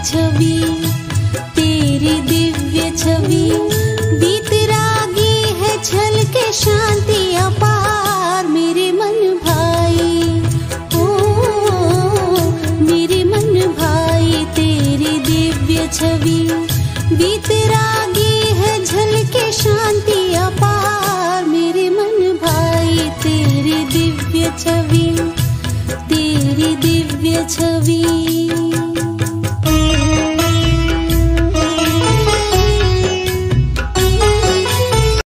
छवि, तेरी दिव्य छवि। वीतरागी है छलके शांति अपार मेरे मन भाई। ओ मेरे मन भाई, तेरी दिव्य छवि। वीतरागी है झलके शांति अपार मेरे मन भाई। तेरी दिव्य छवि, तेरी दिव्य छवि।